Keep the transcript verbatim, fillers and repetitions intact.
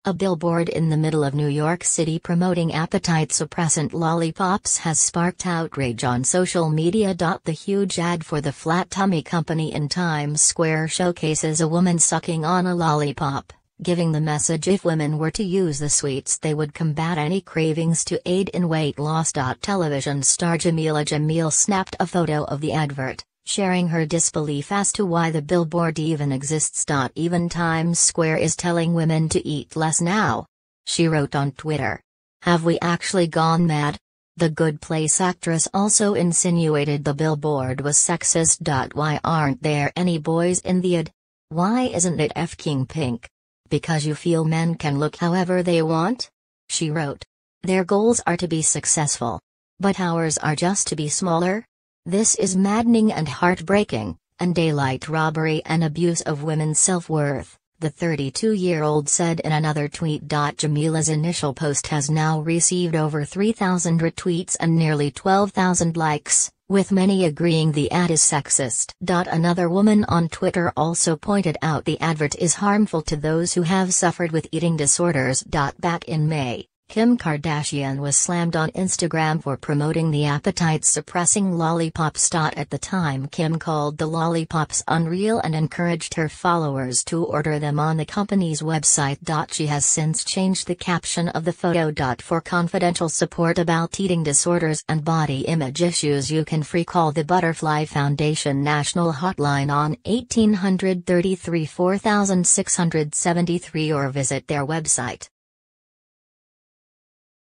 A billboard in the middle of New York City promoting appetite-suppressant lollipops has sparked outrage on social media. The huge ad for the Flat Tummy Company in Times Square showcases a woman sucking on a lollipop, giving the message if women were to use the sweets they would combat any cravings to aid in weight loss. Television star Jamila Jamil snapped a photo of the advert, sharing her disbelief as to why the billboard even exists. Even Times Square is telling women to eat less now. She wrote on Twitter. Have we actually gone mad? The Good Place actress also insinuated the billboard was sexist. Why aren't there any boys in the ad? Why isn't it f-king pink? Because you feel men can look however they want? She wrote. Their goals are to be successful. But ours are just to be smaller? This is maddening and heartbreaking, and daylight robbery and abuse of women's self-worth, the thirty-two-year-old said in another tweet. Jamila's initial post has now received over three thousand retweets and nearly twelve thousand likes, with many agreeing the ad is sexist. Another woman on Twitter also pointed out the advert is harmful to those who have suffered with eating disorders. Back in May, Kim Kardashian was slammed on Instagram for promoting the appetite-suppressing lollipops. At the time, Kim called the lollipops unreal and encouraged her followers to order them on the company's website. She has since changed the caption of the photo. For confidential support about eating disorders and body image issues, you can free call the Butterfly Foundation National Hotline on eighteen thirty-three four six seven three or visit their website.